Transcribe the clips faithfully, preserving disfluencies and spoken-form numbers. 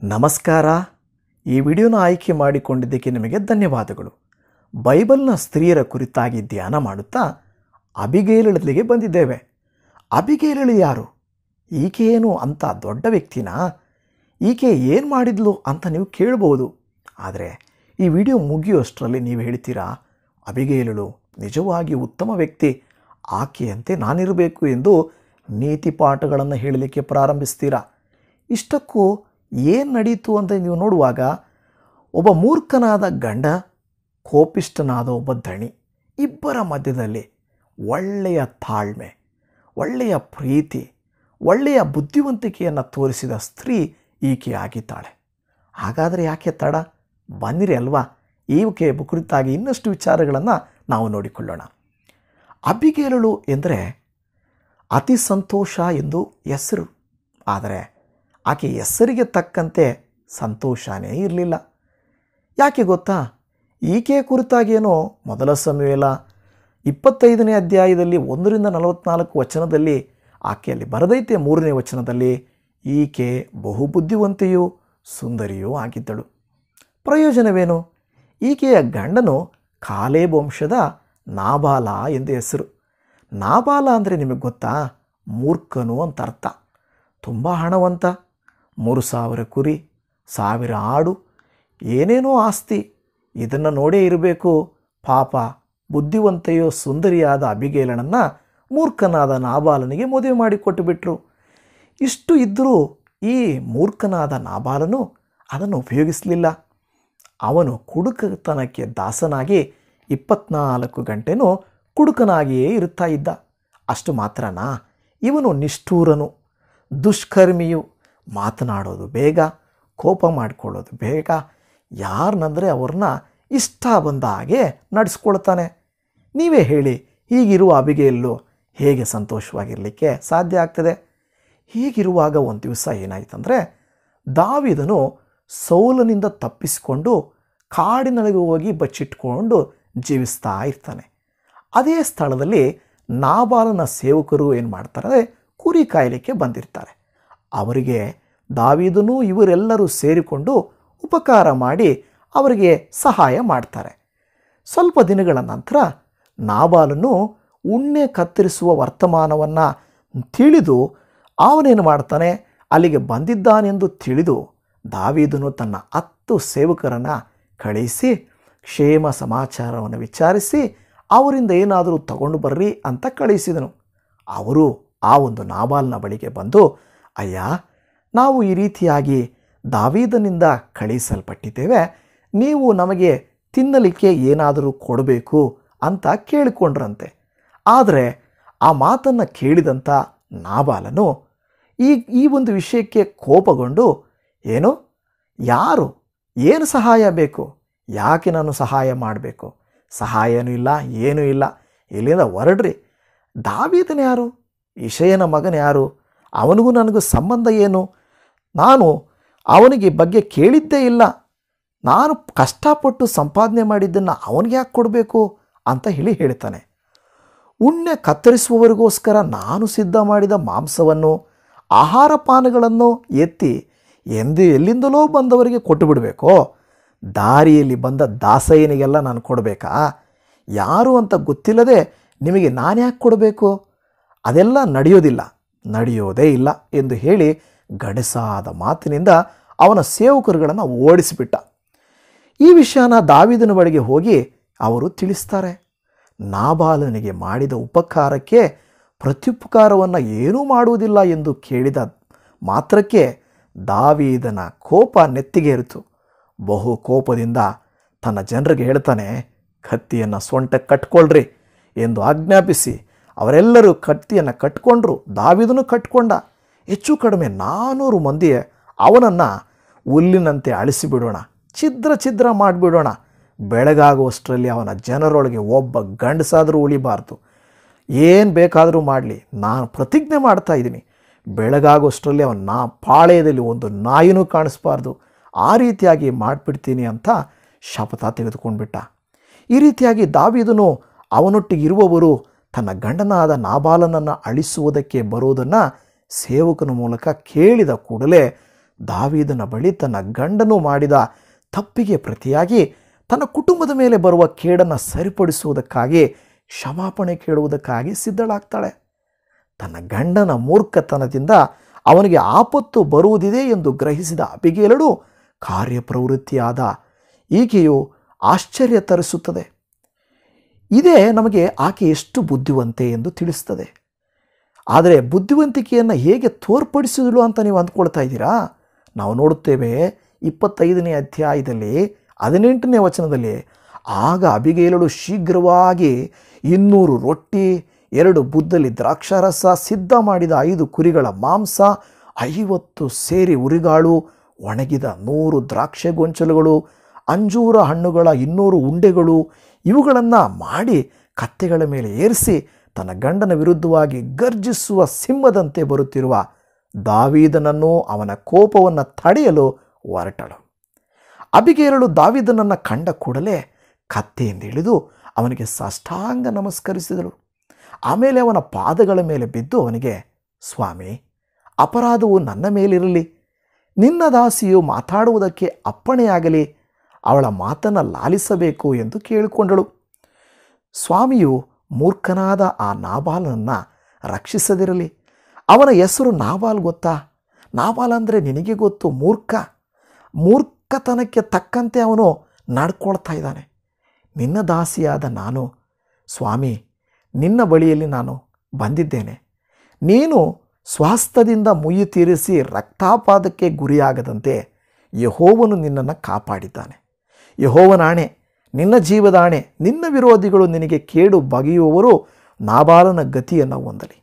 ನಮಸ್ಕಾರ. ಈ ವಿಡಿಯೋನ ಆಯ್ಕೆ ಮಾಡಿಕೊಂಡಿದ್ದಕ್ಕೆ ನಿಮಗೆ ಧನ್ಯವಾದಗಳು. ಬೈಬಲ್ನ ಸ್ತ್ರೀಯರ ಕುರಿತಾಗಿ ಧ್ಯಾನ ಮಾಡುತ್ತಾ ಅಬಿಗೈಲಳಿಗೆ ಬಂದಿದ್ದೇವೆ. ಅಬಿಗೈಲಳು ಯಾರು? ಈಕೆ ಏನು ಅಂತ ದೊಡ್ಡ ವ್ಯಕ್ತಿನಾ? ಈಕೆ ಏನು ಮಾಡಿದ್ಲು ಅಂತ ನೀವು ಕೇಳಬಹುದು. ಆದರೆ ಈ ವಿಡಿಯೋ ಮುಗಿಯುವಷ್ಟರಲ್ಲಿ ನೀವು ಹೇಳ್ತೀರಾ, ಅಬಿಗೈಲಳು ನಿಜವಾಗಿ ಉತ್ತಮ ವ್ಯಕ್ತಿ, ಆಕೆಯಂತೆ ನಾನಿರಬೇಕು ಎಂದು ನೀತಿ ಪಾಠಗಳನ್ನು ಹೇಳಲಿಕ್ಕೆ ಪ್ರಾರಂಭಿಸ್ತೀರಾ. ಇಷ್ಟಕ್ಕೂ ಏನು ನಡೀತು ಅಂತ ನೀವು ನೋಡುವಾಗ, ಒಬ್ಬ ಮೂರ್ಖನಾದ ಗಂಡ, ಕೋಪಿಷ್ಠನಾದ ಒಬ್ಬ ದಣಿ, ಇಬ್ಬರ ಮಧ್ಯದಲ್ಲಿ ಒಳ್ಳೆಯ ತಾಳ್ಮೆ, ಒಳ್ಳೆಯ ಪ್ರೀತಿ, ಒಳ್ಳೆಯ ಬುದ್ಧಿವಂತಿಕೆಯನ್ನು ತೋರಿಸಿದ ಸ್ತ್ರೀ ಈಕೆ ಆಗಿದ್ದಾಳೆ. ಹಾಗಾದರೆ ಯಾಕೆ ತಡ? ಬನ್ನಿರಿ ಅಲ್ವಾ, ಈಕೆ ಕುರಿತಾಗಿ ಇನ್ನಷ್ಟು ವಿಚಾರಗಳನ್ನು ನಾವು ನೋಡಿಕೊಳ್ಳೋಣ. ಅಬಿಗೈಲಳು ಎಂದರೆ ಅತಿ ಸಂತೋಷ ಎಂದು ಹೆಸರು. ಆದರೆ ಆಕೆ ಹೆಸರಿಗೆ ತಕ್ಕಂತೆ ಸಂತೋಷನೇ ಇರಲಿಲ್ಲ. ಯಾಕೆ ಗೊತ್ತಾ? ಈಕೆಯ ಕುರಿತಾಗೇನೋ ಮೊದಲ ಸಮುವೇಲ ಇಪ್ಪತ್ತೈದನೇ ಅಧ್ಯಾಯದಲ್ಲಿ ಒಂದರಿಂದ ನಲವತ್ನಾಲ್ಕು ವಚನದಲ್ಲಿ ಆಕೆಯಲ್ಲಿ ಬರದೈತೆ. ಮೂರನೇ ವಚನದಲ್ಲಿ ಈಕೆ ಬಹುಬುದ್ಧಿವಂತೆಯೂ ಸುಂದರಿಯೂ ಆಗಿದ್ದಳು. ಪ್ರಯೋಜನವೇನು? ಈಕೆಯ ಗಂಡನು ಕಾಲೇಬ್ ವಂಶದ ನಾಬಾಲ ಎಂದು ಹೆಸರು. ನಾಬಾಲ ಅಂದರೆ ನಿಮಗೆ ಗೊತ್ತಾ? ಮೂರ್ಖನು ಅಂತ ಅರ್ಥ. ತುಂಬ ಹಣವಂತ, ಮೂರು ಸಾವಿರ ಕುರಿ, ಸಾವಿರ ಆಡು, ಏನೇನೋ ಆಸ್ತಿ. ಇದನ್ನು ನೋಡೇ ಇರಬೇಕು. ಪಾಪ ಬುದ್ಧಿವಂತೆಯೋ ಸುಂದರಿಯಾದ ಅಬಿಗೈಲಳನ್ನು ಮೂರ್ಖನಾದ ನಾಬಾಲನಿಗೆ ಮದುವೆ ಮಾಡಿಕೊಟ್ಟುಬಿಟ್ರು. ಇಷ್ಟು ಇದ್ದರೂ ಈ ಮೂರ್ಖನಾದ ನಾಬಾಲನು ಅದನ್ನು ಉಪಯೋಗಿಸಲಿಲ್ಲ. ಅವನು ಕುಡುಕತನಕ್ಕೆ ದಾಸನಾಗಿ ಇಪ್ಪತ್ನಾಲ್ಕು ಗಂಟೆನೂ ಕುಡುಕನಾಗಿಯೇ ಇರುತ್ತಾ ಇದ್ದ. ಅಷ್ಟು ಮಾತ್ರನಾ, ಇವನು ನಿಷ್ಠೂರನು, ದುಷ್ಕರ್ಮಿಯು, ಮಾತನಾಡೋದು ಬೇಗ, ಕೋಪ ಮಾಡಿಕೊಳ್ಳೋದು ಬೇಗ, ಯಾರನ್ನಂದರೆ ಅವ್ರನ್ನ ಇಷ್ಟ ಬಂದ ಹಾಗೆ ನಡೆಸ್ಕೊಳ್ತಾನೆ. ನೀವೇ ಹೇಳಿ, ಹೀಗಿರುವ ಅಬಿಗೈಲಳು ಹೇಗೆ ಸಂತೋಷವಾಗಿರಲಿಕ್ಕೆ ಸಾಧ್ಯ ಆಗ್ತದೆ? ಹೀಗಿರುವಾಗ ಒಂದು ದಿವಸ ಏನಾಯ್ತಂದರೆ, ದಾವೀದನು ಸೌಲನಿಂದ ತಪ್ಪಿಸಿಕೊಂಡು ಕಾಡಿನೊಳಗೆ ಹೋಗಿ ಬಚ್ಚಿಟ್ಕೊಂಡು ಜೀವಿಸ್ತಾ ಇರ್ತಾನೆ. ಅದೇ ಸ್ಥಳದಲ್ಲಿ ನಾಬಾಲನ ಸೇವಕರು ಏನು ಮಾಡ್ತಾರೆ, ಕುರಿ ಕಾಯಲಿಕ್ಕೆ ಬಂದಿರ್ತಾರೆ. ಅವರಿಗೆ ದಾವೀದನು ಇವರೆಲ್ಲರೂ ಸೇರಿಕೊಂಡು ಉಪಕಾರ ಮಾಡಿ ಅವರಿಗೆ ಸಹಾಯ ಮಾಡ್ತಾರೆ. ಸ್ವಲ್ಪ ದಿನಗಳ ನಂತರ ನಾಬಾಲನು ಉಣ್ಣೆ ಕತ್ತರಿಸುವ ವರ್ತಮಾನವನ್ನು ತಿಳಿದು ಅವನೇನು ಮಾಡ್ತಾನೆ, ಅಲ್ಲಿಗೆ ಬಂದಿದ್ದಾನೆಂದು ತಿಳಿದು ದಾವೀದನು ತನ್ನ ಹತ್ತು ಸೇವಕರನ್ನು ಕಳಿಸಿ ಕ್ಷೇಮ ಸಮಾಚಾರವನ್ನು ವಿಚಾರಿಸಿ ಅವರಿಂದ ಏನಾದರೂ ತಗೊಂಡು ಬರ್ರಿ ಅಂತ ಕಳಿಸಿದನು. ಅವರು ಆ ಒಂದು ನಾಬಾಲನ ಬಳಿಗೆ ಬಂದು, ಅಯ್ಯ, ನಾವು ಈ ರೀತಿಯಾಗಿ ದಾವೀದನಿಂದ ಕಳಿಸಲ್ಪಟ್ಟಿದ್ದೇವೆ, ನೀವು ನಮಗೆ ತಿನ್ನಲಿಕ್ಕೆ ಏನಾದರೂ ಕೊಡಬೇಕು ಅಂತ ಕೇಳಿಕೊಂಡ್ರಂತೆ. ಆದರೆ ಆ ಮಾತನ್ನು ಕೇಳಿದಂಥ ನಾಬಾಲನು ಈ ಈ ಒಂದು ವಿಷಯಕ್ಕೆ ಕೋಪಗೊಂಡು, ಏನು, ಯಾರು, ಏನು ಸಹಾಯ ಬೇಕು, ಯಾಕೆ ನಾನು ಸಹಾಯ ಮಾಡಬೇಕು? ಸಹಾಯನೂ ಇಲ್ಲ, ಏನೂ ಇಲ್ಲ, ಇಲ್ಲಿಂದ ಹೊರಡ್ರಿ. ದಾವೀದನ ಯಾರು? ಇಷಯನ ಮಗನ ಯಾರು? ಅವನಿಗೂ ನನಗೂ ಸಂಬಂಧ ಏನು? ನಾನು ಅವನಿಗೆ ಬಗ್ಗೆ ಕೇಳಿದ್ದೇ ಇಲ್ಲ. ನಾನು ಕಷ್ಟಪಟ್ಟು ಸಂಪಾದನೆ ಮಾಡಿದ್ದನ್ನು ಅವನಿಗೆ ಯಾಕೆ ಕೊಡಬೇಕು ಅಂತ ಹೇಳಿ ಹೇಳ್ತಾನೆ. ಉಣ್ಣೆ ಕತ್ತರಿಸುವವರಿಗೋಸ್ಕರ ನಾನು ಸಿದ್ಧ ಮಾಡಿದ ಮಾಂಸವನ್ನು, ಆಹಾರ ಪಾನಗಳನ್ನು ಎತ್ತಿ ಎಂದು ಎಲ್ಲಿಂದಲೋ ಬಂದವರಿಗೆ ಕೊಟ್ಟು ಬಿಡಬೇಕೋ? ದಾರಿಯಲ್ಲಿ ಬಂದ ದಾಸಯ್ಯನಿಗೆಲ್ಲ ನಾನು ಕೊಡಬೇಕಾ? ಯಾರು ಅಂತ ಗೊತ್ತಿಲ್ಲದೆ ನಿಮಗೆ ನಾನು ಯಾಕೆ ಕೊಡಬೇಕು? ಅದೆಲ್ಲ ನಡೆಯೋದಿಲ್ಲ, ನಡೆಯೋದೇ ಇಲ್ಲ ಎಂದು ಹೇಳಿ ಗಡಸಾದ ಮಾತಿನಿಂದ ಅವನ ಸೇವಕರುಗಳನ್ನು ಓಡಿಸಿಬಿಟ್ಟ. ಈ ವಿಷಯನ ದಾವೀದನ ಬಳಿಗೆ ಹೋಗಿ ಅವರು ತಿಳಿಸ್ತಾರೆ. ನಾಬಾಲನಿಗೆ ಮಾಡಿದ ಉಪಕಾರಕ್ಕೆ ಪ್ರತ್ಯುಪಕಾರವನ್ನು ಏನೂ ಮಾಡುವುದಿಲ್ಲ ಎಂದು ಕೇಳಿದ ಮಾತ್ರಕ್ಕೆ ದಾವೀದನ ಕೋಪ ನೆತ್ತಿಗೇರಿತು. ಬಹು ಕೋಪದಿಂದ ತನ್ನ ಜನರಿಗೆ ಹೇಳ್ತಾನೆ, ಕತ್ತಿಯನ್ನು ಸೊಂಟಕ್ಕೆ ಕಟ್ಕೊಳ್ರಿ ಎಂದು ಆಜ್ಞಾಪಿಸಿ ಅವರೆಲ್ಲರೂ ಕತ್ತಿಯನ್ನು ಕಟ್ಕೊಂಡ್ರು. ದಾವೀದನು ಕಟ್ಕೊಂಡ. ಹೆಚ್ಚು ಕಡಿಮೆ ನಾನ್ನೂರು ಮಂದಿ ಅವನನ್ನು ಹುಲ್ಲಿನಂತೆ ಅಳಿಸಿಬಿಡೋಣ, ಛಿದ್ರ ಛಿದ್ರ ಮಾಡಿಬಿಡೋಣ. ಬೆಳಗಾಗುವಷ್ಟರಲ್ಲಿ ಅವನ ಜನರೊಳಗೆ ಒಬ್ಬ ಗಂಡಸಾದರೂ ಉಳಿಬಾರ್ದು. ಏನು ಬೇಕಾದರೂ ಮಾಡಲಿ, ನಾನು ಪ್ರತಿಜ್ಞೆ ಮಾಡ್ತಾ ಇದ್ದೀನಿ, ಬೆಳಗಾಗುವಷ್ಟರಲ್ಲಿ ಅವನ ನಾ ಪಾಳೆಯದಲ್ಲಿ ಒಂದು ನಾಯಿನೂ ಕಾಣಿಸ್ಬಾರ್ದು, ಆ ರೀತಿಯಾಗಿ ಮಾಡಿಬಿಡ್ತೀನಿ ಅಂತ ಶಪಥ ತೆಗೆದುಕೊಂಡ್ಬಿಟ್ಟ. ಈ ರೀತಿಯಾಗಿ ದಾವೀದನು ಅವನೊಟ್ಟಿಗಿರುವವರು ತನ್ನ ಗಂಡನಾದ ನಾಬಾಲನನ್ನು ಅಳಿಸುವುದಕ್ಕೆ ಬರುವುದನ್ನು ಸೇವಕನ ಮೂಲಕ ಕೇಳಿದ ಕೂಡಲೇ ದಾವೀದನ ಬಳಿ ತನ್ನ ಗಂಡನು ಮಾಡಿದ ತಪ್ಪಿಗೆ ಪ್ರತಿಯಾಗಿ ತನ್ನ ಕುಟುಂಬದ ಮೇಲೆ ಬರುವ ಕೇಡನ್ನು ಸರಿಪಡಿಸುವುದಕ್ಕಾಗಿ ಕ್ಷಮಾಪಣೆ ಕೇಳುವುದಕ್ಕಾಗಿ ಸಿದ್ಧಳಾಗ್ತಾಳೆ. ತನ್ನ ಗಂಡನ ಮೂರ್ಖತನದಿಂದ ಅವನಿಗೆ ಆಪತ್ತು ಬರುವುದಿದೆ ಎಂದು ಗ್ರಹಿಸಿದ ಅಬಿಗೇಲಳು ಕಾರ್ಯಪ್ರವೃತ್ತಿಯಾದ ಈಕೆಯು ಆಶ್ಚರ್ಯ ತರಿಸುತ್ತದೆ. ಇದೇ ನಮಗೆ ಆಕೆ ಎಷ್ಟು ಬುದ್ಧಿವಂತೆ ಎಂದು ತಿಳಿಸ್ತದೆ. ಆದರೆ ಬುದ್ಧಿವಂತಿಕೆಯನ್ನು ಹೇಗೆ ತೋರ್ಪಡಿಸಿದಳು ಅಂತ ನೀವು ಅಂದ್ಕೊಳ್ತಾ ಇದ್ದೀರಾ? ನಾವು ನೋಡುತ್ತೇವೆ ಇಪ್ಪತ್ತೈದನೇ ಅಧ್ಯಾಯದಲ್ಲಿ ಹದಿನೆಂಟನೇ ವಚನದಲ್ಲಿ, ಆಗ ಅಬಿಗೇಲಳು ಶೀಘ್ರವಾಗಿ ಇನ್ನೂರು ರೊಟ್ಟಿ, ಎರಡು ಬುದ್ದಲಿ ದ್ರಾಕ್ಷಾರಸ, ಸಿದ್ಧ ಮಾಡಿದ ಐದು ಕುರಿಗಳ ಮಾಂಸ, ಐವತ್ತು ಸೇರಿ ಉರಿಗಾಳು, ಒಣಗಿದ ನೂರು ದ್ರಾಕ್ಷೆ ಗೊಂಚಲುಗಳು, ಅಂಜೂರ ಹಣ್ಣುಗಳ ಇನ್ನೂರು ಉಂಡೆಗಳು ಇವುಗಳನ್ನು ಮಾಡಿ ಕತ್ತೆಗಳ ಮೇಲೆ ಏರಿಸಿ ತನ್ನ ಗಂಡನ ವಿರುದ್ಧವಾಗಿ ಗರ್ಜಿಸುವ ಸಿಂಹದಂತೆ ಬರುತ್ತಿರುವ ದಾವೀದನನ್ನು ಅವನ ಕೋಪವನ್ನು ತಡೆಯಲು ಹೊರಟಳು. ಅಬಿಗೇಲಳು ದಾವೀದನನ್ನು ಕಂಡ ಕೂಡಲೇ ಕತ್ತೆಯಿಂದ ಇಳಿದು ಅವನಿಗೆ ಸಾಷ್ಟಾಂಗ ನಮಸ್ಕರಿಸಿದಳು. ಆಮೇಲೆ ಅವನ ಪಾದಗಳ ಮೇಲೆ ಬಿದ್ದು ಅವನಿಗೆ, ಸ್ವಾಮಿ, ಅಪರಾಧವು ನನ್ನ ಮೇಲಿರಲಿ, ನಿನ್ನ ದಾಸಿಯು ಮಾತಾಡುವುದಕ್ಕೆ ಅಪ್ಪಣೆಯಾಗಲಿ, ಅವಳ ಮಾತನ್ನು ಲಾಲಿಸಬೇಕು ಎಂದು ಕೇಳಿಕೊಂಡಳು. ಸ್ವಾಮಿಯು ಮೂರ್ಖನಾದ ಆ ನಾಬಾಲನನ್ನು ರಕ್ಷಿಸದಿರಲಿ. ಅವನ ಹೆಸರು ನಾಬಾಲ್ ಗೊತ್ತಾ? ನಾಬಾಲ್ ಅಂದರೆ ನಿನಗೆ ಗೊತ್ತು, ಮೂರ್ಖ. ಮೂರ್ಖತನಕ್ಕೆ ತಕ್ಕಂತೆ ಅವನು ನಡ್ಕೊಳ್ತಾ ಇದ್ದಾನೆ. ನಿನ್ನ ದಾಸಿಯಾದ ನಾನು, ಸ್ವಾಮಿ, ನಿನ್ನ ಬಳಿಯಲ್ಲಿ ನಾನು ಬಂದಿದ್ದೇನೆ. ನೀನು ಸ್ವಾಸ್ಥ್ಯದಿಂದ ಮುಯ್ಯಿ ತೀರಿಸಿ ರಕ್ತಾಪಾತಕ್ಕೆ ಗುರಿಯಾಗದಂತೆ ಯೆಹೋವನು ನಿನ್ನನ್ನು ಕಾಪಾಡಿದ್ದಾನೆ. ಯೆಹೋವನಾಣೆ, ನಿನ್ನ ಜೀವದಾಣೆ, ನಿನ್ನ ವಿರೋಧಿಗಳು ನಿನಗೆ ಕೇಡು ಬಗೆಯುವವರು ನಾಬಾಲನ ಗತಿಯನ್ನು ಹೊಂದಲಿ.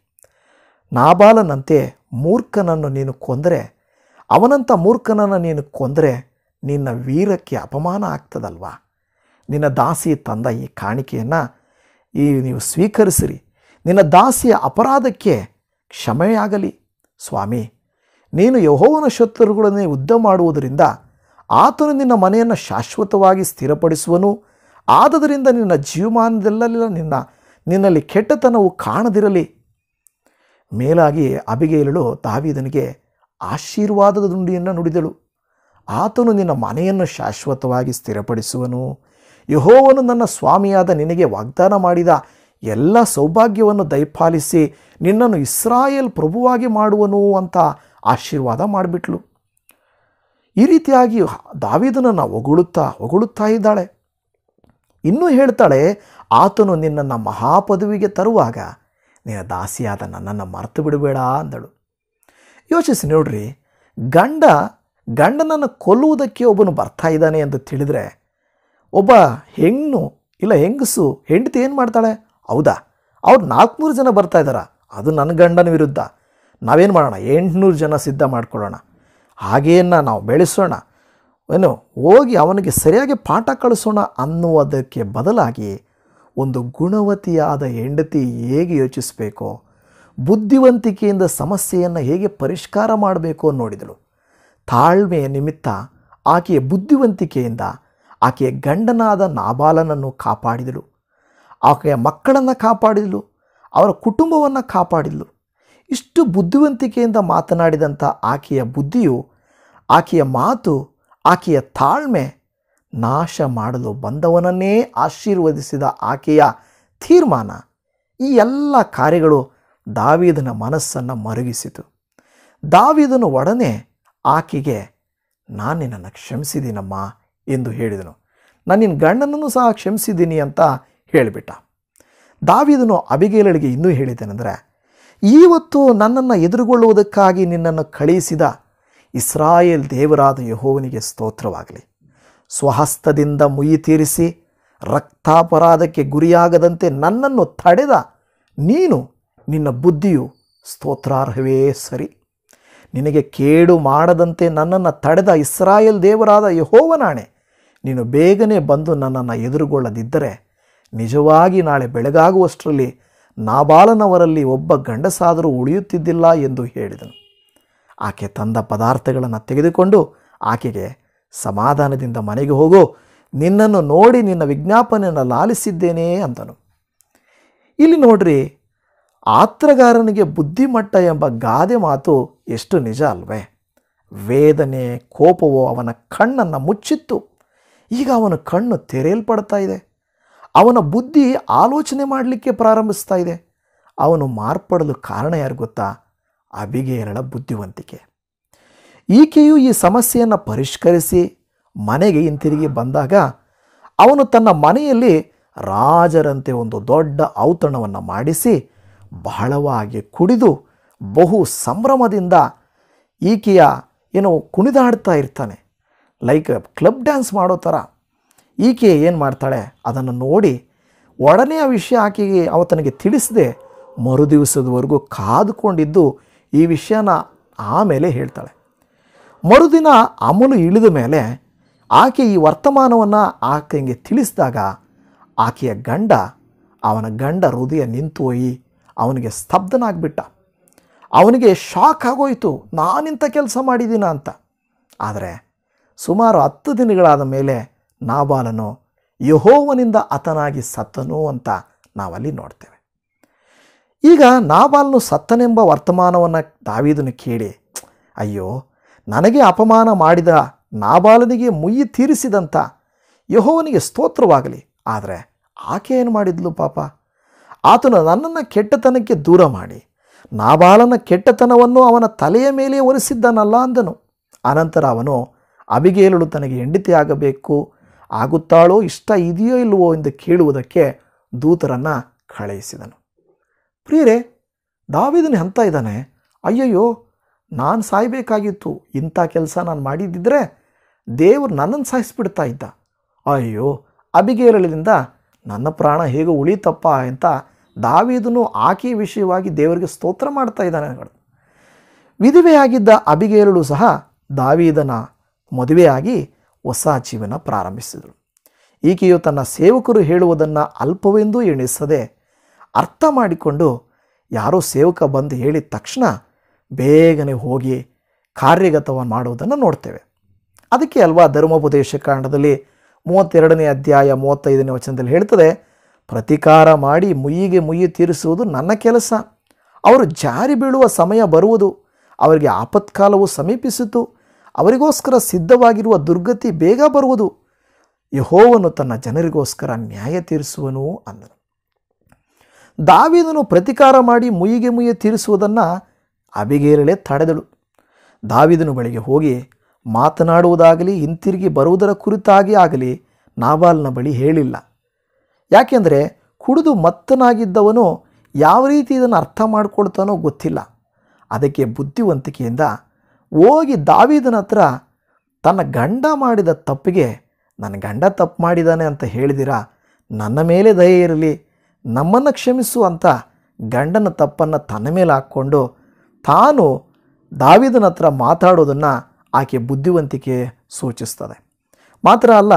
ನಾಬಾಲನಂತೆ ಮೂರ್ಖನನ್ನು ನೀನು ಕೊಂದರೆ, ಅವನಂಥ ಮೂರ್ಖನನ್ನು ನೀನು ಕೊಂದರೆ ನಿನ್ನ ವೀರಕ್ಕೆ ಅಪಮಾನ ಆಗ್ತದಲ್ವಾ? ನಿನ್ನ ದಾಸಿ ತಂದ ಈ ಕಾಣಿಕೆಯನ್ನು ಈ ನೀವು ಸ್ವೀಕರಿಸಿರಿ. ನಿನ್ನ ದಾಸಿಯ ಅಪರಾಧಕ್ಕೆ ಕ್ಷಮೆಯಾಗಲಿ. ಸ್ವಾಮಿ, ನೀನು ಯೆಹೋವನ ಶತ್ರುಗಳನ್ನೇ ಯುದ್ಧ ಮಾಡುವುದರಿಂದ ಆತನು ನಿನ್ನ ಮನೆಯನ್ನು ಶಾಶ್ವತವಾಗಿ ಸ್ಥಿರಪಡಿಸುವನು. ಆದದರಿಂದ ನಿನ್ನ ಜೀವಮಾನದಲ್ಲೆಲ್ಲ ನಿನ್ನ ನಿನ್ನಲ್ಲಿ ಕೆಟ್ಟತನವು ಕಾಣದಿರಲಿ. ಮೇಲಾಗಿ ಅಬಿಗೇಲಳು ದಾವೀದನಿಗೆ ಆಶೀರ್ವಾದದ ನುಡಿಯನ್ನು ನುಡಿದಳು. ಆತನು ನಿನ್ನ ಮನೆಯನ್ನು ಶಾಶ್ವತವಾಗಿ ಸ್ಥಿರಪಡಿಸುವನು. ಯೆಹೋವನು ನನ್ನ ಸ್ವಾಮಿಯಾದ ನಿನಗೆ ವಾಗ್ದಾನ ಮಾಡಿದ ಎಲ್ಲ ಸೌಭಾಗ್ಯವನ್ನು ದಯಪಾಲಿಸಿ ನಿನ್ನನ್ನು ಇಸ್ರಾಯೇಲ್ ಪ್ರಭುವಾಗಿ ಮಾಡುವನು ಅಂತ ಆಶೀರ್ವಾದ ಮಾಡಿಬಿಟ್ಲು. ಈ ರೀತಿಯಾಗಿ ದಾವೀದನನ್ನು ಹೊಗಳುತ್ತಾ ಹೊಗಳುತ್ತಾ ಇದ್ದಾಳೆ. ಇನ್ನೂ ಹೇಳ್ತಾಳೆ, ಆತನು ನಿನ್ನನ್ನು ಮಹಾಪದವಿಗೆ ತರುವಾಗ ನಿನ್ನ ದಾಸಿಯಾದ ನನ್ನನ್ನು ಮರೆತು ಬಿಡಬೇಡ ಅಂದಳು. ಯೋಚಿಸಿ ನೋಡ್ರಿ, ಗಂಡ ಗಂಡನನ್ನು ಕೊಲ್ಲುವುದಕ್ಕೆ ಒಬ್ಬನು ಬರ್ತಾ ಇದ್ದಾನೆ ಎಂದು ತಿಳಿದರೆ ಒಬ್ಬ ಹೆಣ್ಣು ಇಲ್ಲ ಹೆಂಗಸು ಹೆಂಡತಿ ಏನು ಮಾಡ್ತಾಳೆ? ಹೌದಾ, ಅವ್ರು ನಾಲ್ಕುನೂರು ಜನ ಬರ್ತಾ ಇದ್ದಾರ, ಅದು ನನ್ನ ಗಂಡನ ವಿರುದ್ಧ, ನಾವೇನು ಮಾಡೋಣ, ಎಂಟುನೂರು ಜನ ಸಿದ್ಧ ಮಾಡ್ಕೊಳ್ಳೋಣ, ಹಾಗೆಯನ್ನು ನಾವು ಬೆಳೆಸೋಣ, ಏನು ಹೋಗಿ ಅವನಿಗೆ ಸರಿಯಾಗಿ ಪಾಠ ಕಳಿಸೋಣ ಅನ್ನುವುದಕ್ಕೆ ಬದಲಾಗಿ ಒಂದು ಗುಣವತಿಯಾದ ಹೆಂಡತಿ ಹೇಗೆ ಯೋಚಿಸಬೇಕೋ, ಬುದ್ಧಿವಂತಿಕೆಯಿಂದ ಸಮಸ್ಯೆಯನ್ನು ಹೇಗೆ ಪರಿಷ್ಕಾರ ಮಾಡಬೇಕು ನೋಡಿದಳು. ತಾಳ್ಮೆಯ ನಿಮಿತ್ತ ಆಕೆಯ ಬುದ್ಧಿವಂತಿಕೆಯಿಂದ ಆಕೆಯ ಗಂಡನಾದ ನಾಬಾಲನನ್ನು ಕಾಪಾಡಿದಳು. ಆಕೆಯ ಮಕ್ಕಳನ್ನು ಕಾಪಾಡಿದಳು, ಅವರ ಕುಟುಂಬವನ್ನು ಕಾಪಾಡಿದಳು. ಇಷ್ಟು ಬುದ್ಧಿವಂತಿಕೆಯಿಂದ ಮಾತನಾಡಿದಂಥ ಆಕೆಯ ಬುದ್ಧಿಯು, ಆಕೆಯ ಮಾತು, ಆಕೆಯ ತಾಳ್ಮೆ ನಾಶ ಮಾಡಲು ಬಂದವನನ್ನೇ ಆಶೀರ್ವದಿಸಿದ ಆಕೆಯ ತೀರ್ಮಾನ, ಈ ಎಲ್ಲ ಕಾರ್ಯಗಳು ದಾವೀದನ ಮನಸ್ಸನ್ನು ಮರುಗಿಸಿತು. ದಾವೀದನು ಒಡನೆ ಆಕೆಗೆ, ನಾನು ನಿನ್ನನ್ನು ಕ್ಷಮಿಸಿದ್ದೀನಮ್ಮ ಎಂದು ಹೇಳಿದನು. ನಾನು ನಿನ್ನ ಗಂಡನನ್ನು ಸಹ ಕ್ಷಮಿಸಿದ್ದೀನಿ ಅಂತ ಹೇಳಿಬಿಟ್ಟ. ದಾವೀದನು ಅಬಿಗೇಲಳಿಗೆ ಇನ್ನೂ ಹೇಳಿದ್ದೇನೆಂದರೆ, ಇವತ್ತು ನನ್ನನ್ನು ಎದುರುಗೊಳ್ಳುವುದಕ್ಕಾಗಿ ನಿನ್ನನ್ನು ಕಳುಹಿಸಿದ ಇಸ್ರಾಯೇಲ್ ದೇವರಾದ ಯೆಹೋವನಿಗೆ ಸ್ತೋತ್ರವಾಗಲಿ. ಸ್ವಹಸ್ತದಿಂದ ಮುಯ್ಯಿ ತೀರಿಸಿ ರಕ್ತಾಪರಾಧಕ್ಕೆ ಗುರಿಯಾಗದಂತೆ ನನ್ನನ್ನು ತಡೆದ ನೀನು, ನಿನ್ನ ಬುದ್ಧಿಯು ಸ್ತೋತ್ರಾರ್ಹವೇ ಸರಿ. ನಿನಗೆ ಕೇಡು ಮಾಡದಂತೆ ನನ್ನನ್ನು ತಡೆದ ಇಸ್ರಾಯೇಲ್ ದೇವರಾದ ಯೆಹೋವನಾಣೆ, ನೀನು ಬೇಗನೆ ಬಂದು ನನ್ನನ್ನು ಎದುರುಗೊಳ್ಳದಿದ್ದರೆ ನಿಜವಾಗಿ ನಾಳೆ ಬೆಳಗಾಗುವಷ್ಟರಲ್ಲಿ ನಾಬಾಲನವರಲ್ಲಿ ಒಬ್ಬ ಗಂಡಸಾದರೂ ಉಳಿಯುತ್ತಿದ್ದಿಲ್ಲ ಎಂದು ಹೇಳಿದನು. ಆಕೆ ತಂದ ಪದಾರ್ಥಗಳನ್ನು ತೆಗೆದುಕೊಂಡು ಆಕೆಗೆ, ಸಮಾಧಾನದಿಂದ ಮನೆಗೆ ಹೋಗು, ನಿನ್ನನ್ನು ನೋಡಿ ನಿನ್ನ ವಿಜ್ಞಾಪನೆಯನ್ನು ಲಾಲಿಸಿದ್ದೇನೆ ಅಂದನು. ಇಲ್ಲಿ ನೋಡ್ರಿ, ಆತ್ರಗಾರನಿಗೆ ಬುದ್ಧಿಮಟ್ಟ ಎಂಬ ಗಾದೆ ಮಾತು ಎಷ್ಟು ನಿಜ ಅಲ್ವೇ? ವೇದನೆ, ಕೋಪವೋ ಅವನ ಕಣ್ಣನ್ನು ಮುಚ್ಚಿತ್ತು. ಈಗ ಅವನ ಕಣ್ಣು ತೆರೆಯಲ್ಪಡ್ತಾ ಇದೆ. ಅವನ ಬುದ್ಧಿ ಆಲೋಚನೆ ಮಾಡಲಿಕ್ಕೆ ಪ್ರಾರಂಭಿಸ್ತಾ ಇದೆ. ಅವನು ಮಾರ್ಪಡಲು ಕಾರಣ ಯಾರು ಗೊತ್ತಾ? ಅಬಿಗೈಲಳ ಬುದ್ಧಿವಂತಿಕೆ. ಈಕೆಯು ಈ ಸಮಸ್ಯೆಯನ್ನು ಪರಿಷ್ಕರಿಸಿ ಮನೆಗೆ ಹಿಂತಿರುಗಿ ಬಂದಾಗ ಅವನು ತನ್ನ ಮನೆಯಲ್ಲಿ ರಾಜರಂತೆ ಒಂದು ದೊಡ್ಡ ಔತಣವನ್ನು ಮಾಡಿಸಿ ಬಹಳವಾಗಿ ಕುಡಿದು ಬಹು ಸಂಭ್ರಮದಿಂದ ಈಕೆಯ ಏನೋ ಕುಣಿದಾಡ್ತಾ ಇರ್ತಾನೆ. ಲೈಕ್ ಕ್ಲಬ್ ಡ್ಯಾನ್ಸ್ ಮಾಡೋ ಥರ. ಈಕೆ ಏನು ಮಾಡ್ತಾಳೆ, ಅದನ್ನು ನೋಡಿ ಒಡನೆ ಆ ವಿಷಯ ಆಕೆಗೆ ಅವತನಿಗೆ ತಿಳಿಸದೆ ಮರುದಿವಸದವರೆಗೂ ಕಾದುಕೊಂಡಿದ್ದು ಈ ವಿಷಯನ ಆಮೇಲೆ ಹೇಳ್ತಾಳೆ. ಮರುದಿನ ಅಮಲು ಇಳಿದ ಮೇಲೆ ಆಕೆ ಈ ವರ್ತಮಾನವನ್ನು ಆಕೆಗೆ ತಿಳಿಸಿದಾಗ ಆಕೆಯ ಗಂಡ ಅವನ ಗಂಡ ಹೃದಯ ನಿಂತು ಹೋಗಿ ಅವನಿಗೆ ಸ್ತಬ್ಧನಾಗ್ಬಿಟ್ಟ. ಅವನಿಗೆ ಶಾಕ್ ಆಗೋಯಿತು, ನಾನಿಂಥ ಕೆಲಸ ಮಾಡಿದ್ದೀನ ಅಂತ. ಆದರೆ ಸುಮಾರು ಹತ್ತು ದಿನಗಳಾದ ಮೇಲೆ ನಾಬಾಲನು ಯೆಹೋವನಿಂದ ಹತನಾಗಿ ಸತ್ತನು ಅಂತ ನಾವಲ್ಲಿ ನೋಡ್ತೇವೆ. ಈಗ ನಾಬಾಲನು ಸತ್ತನೆಂಬ ವರ್ತಮಾನವನ್ನು ದಾವೀದನು ಕೇಳಿ, ಅಯ್ಯೋ, ನನಗೆ ಅಪಮಾನ ಮಾಡಿದ ನಾಬಾಲನಿಗೆ ಮುಯ್ಯಿ ತೀರಿಸಿದಂಥ ಯೆಹೋವನಿಗೆ ಸ್ತೋತ್ರವಾಗಲಿ. ಆದರೆ ಆಕೆ ಏನು ಮಾಡಿದ್ಲು ಪಾಪ? ಆತನು ನನ್ನನ್ನು ಕೆಟ್ಟತನಕ್ಕೆ ದೂರ ಮಾಡಿ ನಾಬಾಲನ ಕೆಟ್ಟತನವನ್ನು ಅವನ ತಲೆಯ ಮೇಲೆ ಒರೆಸಿದ್ದನಲ್ಲ ಅಂದನು. ಅನಂತರ ಅವನು ಅಬಿಗೈಲಳು ತನಗೆ ಹೆಂಡತಿ ಆಗಬೇಕು, ಆಗುತ್ತಾಳೋ, ಇಷ್ಟ ಇದೆಯೋ ಇಲ್ಲವೋ ಎಂದು ಕೇಳುವುದಕ್ಕೆ ದೂತರನ್ನು ಕಳುಹಿಸಿದನು. ಪ್ರಿಯರೇ, ದಾವೀದನು ಎಂತ ಇದ್ದಾನೆ, ಅಯ್ಯಯ್ಯೋ ನಾನು ಸಾಯಬೇಕಾಗಿತ್ತು, ಇಂಥ ಕೆಲಸ ನಾನು ಮಾಡಿದ್ದಿದ್ರೆ ದೇವರು ನನ್ನನ್ನು ಸಾಯಿಸಿಬಿಡ್ತಾ ಇದ್ದ, ಅಯ್ಯೋ ಅಬಿಗೈಲಳಿಂದ ನನ್ನ ಪ್ರಾಣ ಹೇಗೋ ಉಳಿತಪ್ಪ ಅಂತ ದಾವೀದನು ಆಕೆಯ ವಿಷಯವಾಗಿ ದೇವರಿಗೆ ಸ್ತೋತ್ರ ಮಾಡ್ತಾ ಇದ್ದಾನೆ. ವಿಧವೆಯಾಗಿದ್ದ ಅಬಿಗೈಲಳು ಸಹ ದಾವೀದನ ಮದುವೆಯಾಗಿ ಹೊಸ ಜೀವನ ಪ್ರಾರಂಭಿಸಿದಳು. ಈಕೆಯು ತನ್ನ ಸೇವಕರು ಹೇಳುವುದನ್ನು ಅಲ್ಪವೆಂದೂ ಎಣಿಸದೆ ಅರ್ಥ ಮಾಡಿಕೊಂಡು ಯಾರೋ ಸೇವಕ ಬಂದು ಹೇಳಿದ ತಕ್ಷಣ ಬೇಗನೆ ಹೋಗಿ ಕಾರ್ಯಗತವನ್ನು ಮಾಡುವುದನ್ನು ನೋಡ್ತೇವೆ. ಅದಕ್ಕೆ ಅಲ್ವಾ ಧರ್ಮೋಪದೇಶ ಕಾಂಡದಲ್ಲಿ ಮೂವತ್ತೆರಡನೇ ಅಧ್ಯಾಯ ಮೂವತ್ತೈದನೇ ವಚನದಲ್ಲಿ ಹೇಳ್ತದೆ, ಪ್ರತಿಕಾರ ಮಾಡಿ ಮುಯ್ಯಿಗೆ ಮುಯ್ಯಿ ತೀರಿಸುವುದು ನನ್ನ ಕೆಲಸ. ಅವರು ಜಾರಿ ಬೀಳುವ ಸಮಯ ಬರುವುದು, ಅವರಿಗೆ ಆಪತ್ಕಾಲವು ಸಮೀಪಿಸಿತು, ಅವರಿಗೋಸ್ಕರ ಸಿದ್ಧವಾಗಿರುವ ದುರ್ಗತಿ ಬೇಗ ಬರುವುದು. ಯೆಹೋವನು ತನ್ನ ಜನರಿಗೋಸ್ಕರ ನ್ಯಾಯ ತೀರಿಸುವನು ಅಂದನು. ದಾವೀದನು ಪ್ರತಿಕಾರ ಮಾಡಿ ಮುಯ್ಯಿಗೆ ಮುಯ್ಯಿ ತೀರಿಸುವುದನ್ನು ಅಬಿಗೈಲಳೇ ತಡೆದಳು. ದಾವೀದನು ಬಳಿಗೆ ಹೋಗಿ ಮಾತನಾಡುವುದಾಗಲಿ ಹಿಂತಿರುಗಿ ಬರುವುದರ ಕುರಿತಾಗಿ ಆಗಲಿ ನಾಬಾಲನ ಬಳಿ ಹೇಳಿಲ್ಲ. ಯಾಕೆಂದರೆ ಕುಡಿದು ಮತ್ತನಾಗಿದ್ದವನು ಯಾವ ರೀತಿ ಇದನ್ನು ಅರ್ಥ ಮಾಡಿಕೊಳ್ತಾನೋ ಗೊತ್ತಿಲ್ಲ. ಅದಕ್ಕೆ ಬುದ್ಧಿವಂತಿಕೆಯಿಂದ ಹೋಗಿ ದಾವೀದನ ಹತ್ರ ತನ್ನ ಗಂಡ ಮಾಡಿದ ತಪ್ಪಿಗೆ ನನ್ನ ಗಂಡ ತಪ್ಪು ಮಾಡಿದ್ದಾನೆ ಅಂತ ಹೇಳಿದಿರಾ, ನನ್ನ ಮೇಲೆ ದಯೆ ಇರಲಿ, ನಮ್ಮನ್ನು ಕ್ಷಮಿಸು ಅಂತ ಗಂಡನ ತಪ್ಪನ್ನು ತನ್ನ ಮೇಲೆ ಹಾಕ್ಕೊಂಡು ತಾನು ದಾವೀದನ ಹತ್ರ ಮಾತಾಡೋದನ್ನು ಆಕೆ ಬುದ್ಧಿವಂತಿಕೆ ಸೂಚಿಸ್ತದೆ. ಮಾತ್ರ ಅಲ್ಲ,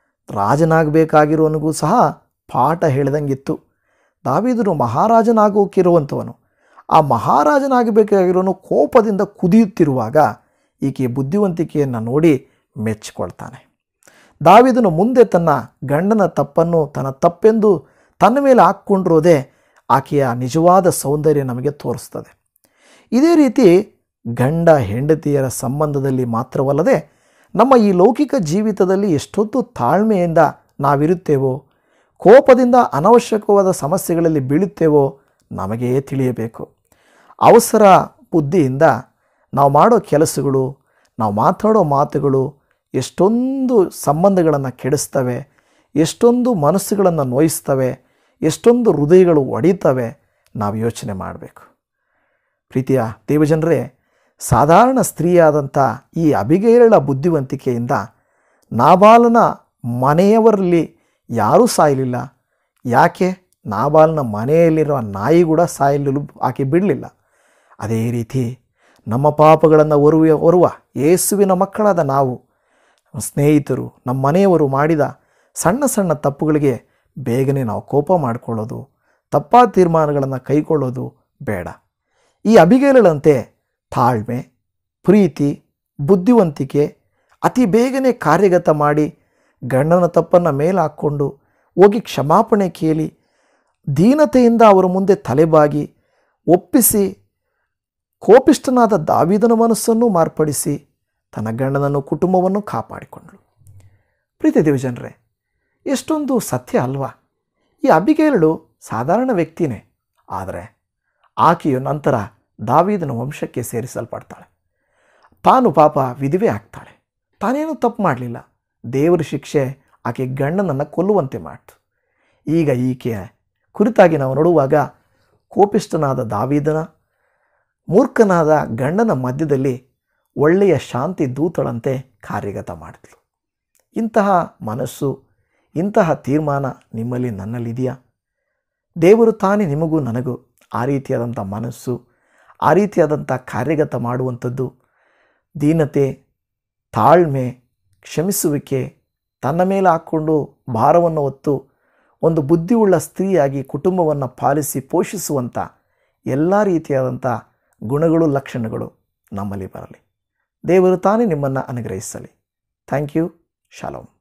ರಾಜನಾಗಬೇಕಾಗಿರೋನಿಗೂ ಸಹ ಪಾಠ ಹೇಳಿದಂಗಿತ್ತು. ದಾವೀದನು ಮಹಾರಾಜನಾಗೋಕಿರುವಂಥವನು. ಆ ಮಹಾರಾಜನಾಗಬೇಕಾಗಿರೋನು ಕೋಪದಿಂದ ಕುದಿಯುತ್ತಿರುವಾಗ ಈಕೆ ಬುದ್ಧಿವಂತಿಕೆಯನ್ನು ನೋಡಿ ಮೆಚ್ಚಿಕೊಳ್ತಾನೆ. ದಾವೀದನು ಮುಂದೆ ತನ್ನ ಗಂಡನ ತಪ್ಪನ್ನು ತನ್ನ ತಪ್ಪೆಂದು ತನ್ನ ಮೇಲೆ ಹಾಕ್ಕೊಂಡಿರೋದೇ ಆಕೆಯ ನಿಜವಾದ ಸೌಂದರ್ಯ ನಮಗೆ ತೋರಿಸ್ತದೆ. ಇದೇ ರೀತಿ ಗಂಡ ಹೆಂಡತಿಯರ ಸಂಬಂಧದಲ್ಲಿ ಮಾತ್ರವಲ್ಲದೆ ನಮ್ಮ ಈ ಲೌಕಿಕ ಜೀವಿತದಲ್ಲಿ ಎಷ್ಟೊಂದು ತಾಳ್ಮೆಯಿಂದ ನಾವಿರುತ್ತೇವೋ, ಕೋಪದಿಂದ ಅನವಶ್ಯಕವಾದ ಸಮಸ್ಯೆಗಳಲ್ಲಿ ಬೀಳುತ್ತೇವೋ ನಮಗೇ ತಿಳಿಯಬೇಕು. ಅವಸರ ಬುದ್ಧಿಯಿಂದ ನಾವು ಮಾಡೋ ಕೆಲಸಗಳು, ನಾವು ಮಾತಾಡೋ ಮಾತುಗಳು ಎಷ್ಟೊಂದು ಸಂಬಂಧಗಳನ್ನು ಕೆಡಿಸ್ತವೆ, ಎಷ್ಟೊಂದು ಮನಸ್ಸುಗಳನ್ನು ನೋಯಿಸ್ತವೆ, ಎಷ್ಟೊಂದು ಹೃದಯಗಳು ಒಡಿತವೆ. ನಾವು ಯೋಚನೆ ಮಾಡಬೇಕು. ಪ್ರೀತಿಯ ದೇವಜನರೇ, ಸಾಧಾರಣ ಸ್ತ್ರೀಯಾದಂಥ ಈ ಅಬಿಗೈಲಳ ಬುದ್ಧಿವಂತಿಕೆಯಿಂದ ನಾಬಾಲನ ಮನೆಯವರಲ್ಲಿ ಯಾರೂ ಸಾಯಲಿಲ್ಲ. ಯಾಕೆ? ನಾಬಾಲನ ಮನೆಯಲ್ಲಿರುವ ನಾಯಿ ಕೂಡ ಸಾಯಲು ಆಕೆ ಬಿಡಲಿಲ್ಲ. ಅದೇ ರೀತಿ ನಮ್ಮ ಪಾಪಗಳನ್ನು ಹೊರುವ ಹೊರುವ ಯೇಸುವಿನ ಮಕ್ಕಳಾದ ನಾವು, ಸ್ನೇಹಿತರು, ನಮ್ಮ ಮನೆಯವರು ಮಾಡಿದ ಸಣ್ಣ ಸಣ್ಣ ತಪ್ಪುಗಳಿಗೆ ಬೇಗನೆ ನಾವು ಕೋಪ ಮಾಡಿಕೊಳ್ಳೋದು, ತಪ್ಪಾದ ತೀರ್ಮಾನಗಳನ್ನು ಕೈಗೊಳ್ಳೋದು ಬೇಡ. ಈ ಅಬಿಗೈಲಳಂತೆ ತಾಳ್ಮೆ, ಪ್ರೀತಿ, ಬುದ್ಧಿವಂತಿಕೆ ಅತಿ ಬೇಗನೆ ಕಾರ್ಯಗತ ಮಾಡಿ ಗಂಡನ ತಪ್ಪನ್ನು ಮೇಲೆ ಹಾಕ್ಕೊಂಡು ಹೋಗಿ ಕ್ಷಮಾಪಣೆ ಕೇಳಿ ದೀನತೆಯಿಂದ ಅವರ ಮುಂದೆ ತಲೆಬಾಗಿ ಒಪ್ಪಿಸಿ ಕೋಪಿಷ್ಠನಾದ ದಾವೀದನ ಮನಸ್ಸನ್ನು ಮಾರ್ಪಡಿಸಿ ತನ್ನ ಗಂಡನನ್ನು ಕುಟುಂಬವನ್ನು ಕಾಪಾಡಿಕೊಂಡಳು. ಪ್ರೀತಿ ದೇವಜನರೇ, ಎಷ್ಟೊಂದು ಸತ್ಯ ಅಲ್ವಾ? ಈ ಅಬಿಗೈಲಳು ಸಾಧಾರಣ ವ್ಯಕ್ತಿನೇ, ಆದರೆ ಆಕೆಯು ನಂತರ ದಾವೀದನ ವಂಶಕ್ಕೆ ಸೇರಿಸಲ್ಪಡ್ತಾಳೆ. ತಾನು ಪಾಪ ವಿಧವೆ ಆಗ್ತಾಳೆ. ತಾನೇನು ತಪ್ಪು ಮಾಡಲಿಲ್ಲ. ದೇವರ ಶಿಕ್ಷೆ ಆಕೆ ಗಂಡನನ್ನು ಕೊಲ್ಲುವಂತೆ ಮಾಡ್ತು. ಈಗ ಈಕೆಯ ಕುರಿತಾಗಿ ನಾವು ನೋಡುವಾಗ ಕೋಪಿಷ್ಠನಾದ ದಾವೀದನ ಮೂರ್ಖನಾದ ಗಂಡನ ಮಧ್ಯದಲ್ಲಿ ಒಳ್ಳೆಯ ಶಾಂತಿ ದೂತಳಂತೆ ಕಾರ್ಯಗತ ಮಾಡಿದ್ಳು. ಇಂತಹ ಮನಸ್ಸು, ಇಂತಹ ತೀರ್ಮಾನ ನಿಮ್ಮಲ್ಲಿ ನನ್ನಲ್ಲಿದೆಯಾ? ದೇವರು ತಾನೇ ನಿಮಗೂ ನನಗೂ ಆ ರೀತಿಯಾದಂಥ ಮನಸ್ಸು, ಆ ರೀತಿಯಾದಂಥ ಕಾರ್ಯಗತ ಮಾಡುವಂಥದ್ದು, ದೀನತೆ, ತಾಳ್ಮೆ, ಕ್ಷಮಿಸುವಿಕೆ, ತನ್ನ ಮೇಲೆ ಹಾಕ್ಕೊಂಡು ಭಾರವನ್ನು ಹೊತ್ತು ಒಂದು ಬುದ್ಧಿಯುಳ್ಳ ಸ್ತ್ರೀಯಾಗಿ ಕುಟುಂಬವನ್ನು ಪಾಲಿಸಿ ಪೋಷಿಸುವಂಥ ಎಲ್ಲ ರೀತಿಯಾದಂಥ ಗುಣಗಳು, ಲಕ್ಷಣಗಳು ನಮ್ಮಲ್ಲಿ ಬರಲಿ. ದೇವರು ತಾನೇ ನಿಮ್ಮನ್ನು ಅನುಗ್ರಹಿಸಲಿ. Thank you. ಶಾಲೋಮ್.